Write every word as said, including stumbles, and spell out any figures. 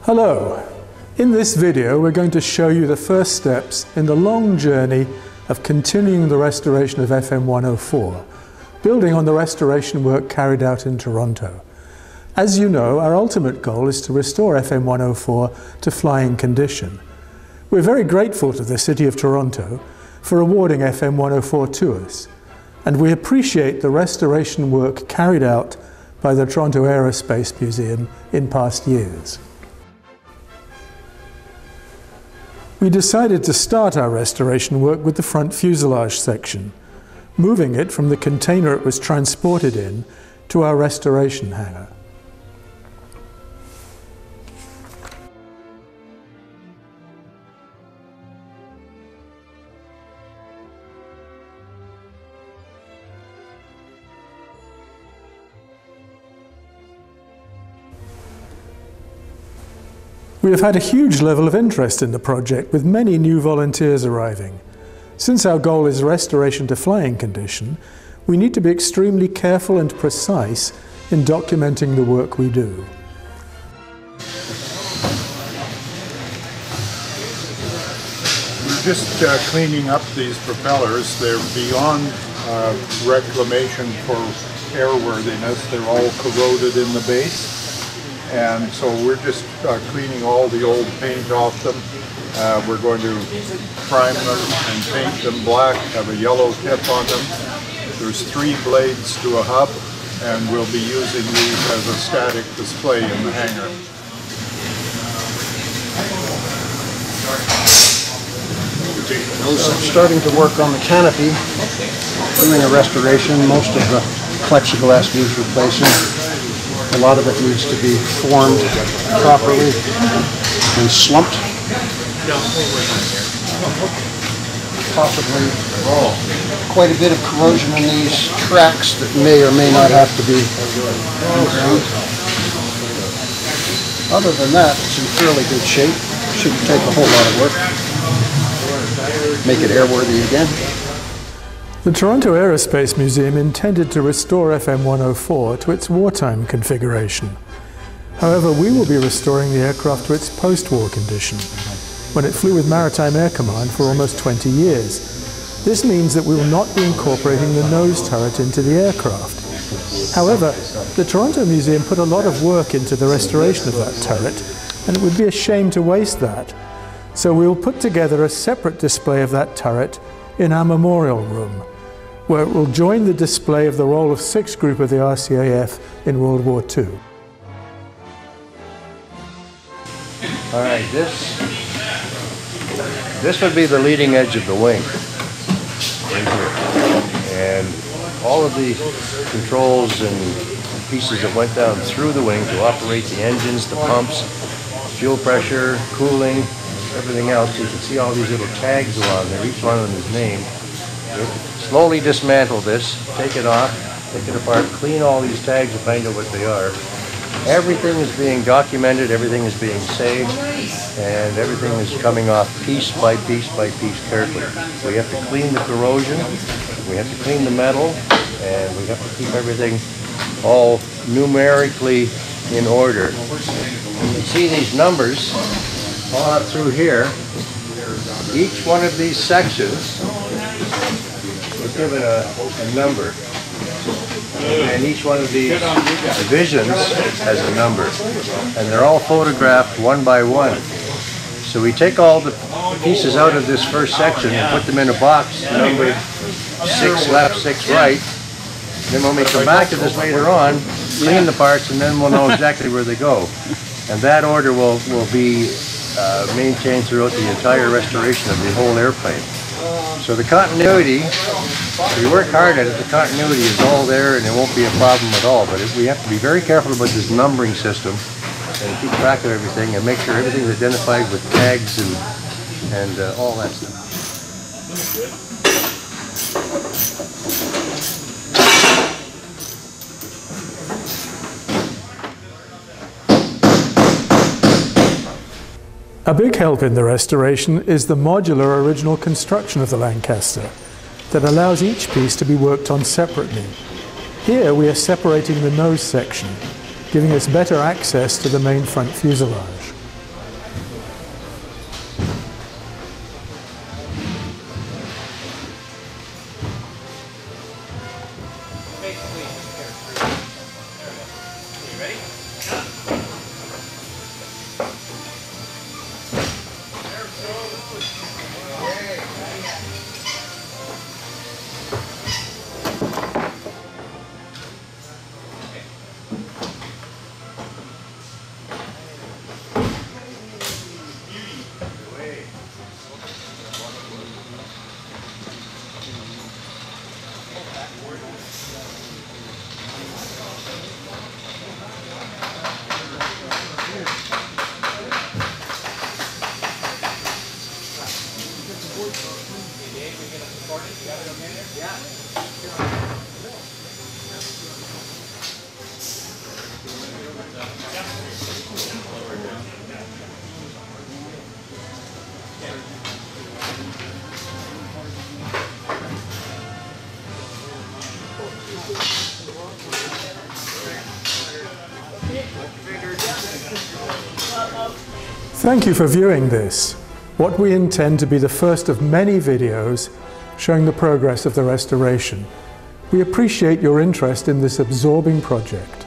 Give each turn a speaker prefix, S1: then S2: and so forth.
S1: Hello. In this video we're going to show you the first steps in the long journey of continuing the restoration of F M one oh four, building on the restoration work carried out in Toronto. As you know, our ultimate goal is to restore F M one oh four to flying condition. We're very grateful to the City of Toronto for awarding F M one oh four to us, and we appreciate the restoration work carried out by the Toronto Aerospace Museum in past years. We decided to start our restoration work with the front fuselage section, moving it from the container it was transported in to our restoration hangar. We have had a huge level of interest in the project, with many new volunteers arriving. Since our goal is restoration to flying condition, we need to be extremely careful and precise in documenting the work we do.
S2: We're just uh, cleaning up these propellers. They're beyond uh, reclamation for airworthiness. They're all corroded in the base. And so we're just uh, cleaning all the old paint off them. Uh, we're going to prime them and paint them black, have a yellow tip on them. There's three blades to a hub, and we'll be using these as a static display in the hangar.
S3: I'm starting to work on the canopy, doing a restoration. Most of the plexi-glass needs replacing. A lot of it needs to be formed properly and slumped. Possibly quite a bit of corrosion in these tracks that may or may not have to be ground. Other than that, it's in fairly good shape. Shouldn't take a whole lot of work. Make it airworthy again.
S1: The Toronto Aerospace Museum intended to restore F M one oh four to its wartime configuration. However, we will be restoring the aircraft to its post-war condition, when it flew with Maritime Air Command for almost twenty years. This means that we will not be incorporating the nose turret into the aircraft. However, the Toronto Museum put a lot of work into the restoration of that turret, and it would be a shame to waste that. So we will put together a separate display of that turret in our memorial room, where it will join the display of the Roll of Six group of the R C A F in World War Two.
S4: All right, this, this would be the leading edge of the wing, right here. And all of the controls and pieces that went down through the wing to operate the engines, the pumps, fuel pressure, cooling, everything else. You can see all these little tags along there, each one of them is named. Slowly dismantle this, take it off, take it apart, clean all these tags and find out what they are. Everything is being documented, everything is being saved, and everything is coming off piece by piece by piece carefully. We have to clean the corrosion, we have to clean the metal, and we have to keep everything all numerically in order. You see these numbers all up through here. Each one of these sections is given a, a number, and each one of these divisions has a number, and they're all photographed one by one. So we take all the pieces out of this first section and put them in a box numbered six left, six right. Then when we come back to this later on, clean the parts, and then we'll know exactly where they go. And that order will, will be uh, maintained throughout the entire restoration of the whole airplane. So the continuity, if we work hard at it, the continuity is all there and it won't be a problem at all. But if we have to be very careful about this numbering system and keep track of everything and make sure everything's identified with tags and, and uh, all that stuff.
S1: A big help in the restoration is the modular original construction of the Lancaster that allows each piece to be worked on separately. Here we are separating the nose section, giving us better access to the main front fuselage. Thank you for viewing this, what we intend to be the first of many videos showing the progress of the restoration. We appreciate your interest in this absorbing project.